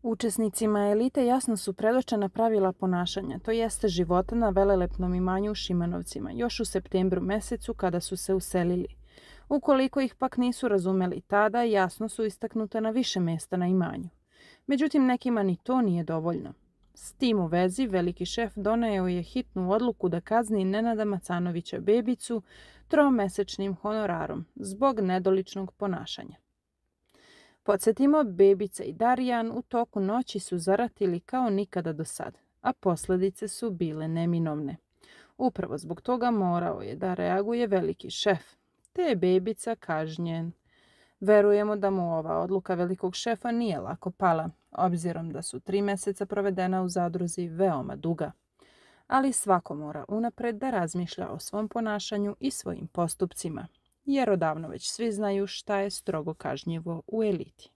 Učesnicima elite jasno su predočena pravila ponašanja, to jeste života na velelepnom imanju u Šimanovcima, još u septembru mesecu kada su se uselili. Ukoliko ih pak nisu razumeli tada, jasno su istaknute na više mesta na imanju. Međutim, nekima ni to nije dovoljno. S tim u vezi, veliki šef doneo je hitnu odluku da kazni Nenada Macanovića Bebicu 3-mesečnim honorarom zbog nedoličnog ponašanja. Podsjetimo, Bebica i Darijan u toku noći su zaratili kao nikada do sad, a posljedice su bile neminovne. Upravo zbog toga morao je da reaguje veliki šef, te je Bebica kažnjen. Verujemo da mu ova odluka velikog šefa nije lako pala, obzirom da su 3 meseca provedena u zadruzi veoma duga. Ali svako mora unapred da razmišlja o svom ponašanju i svojim postupcima, jer odavno već svi znaju šta je strogo kažnjivo u eliti.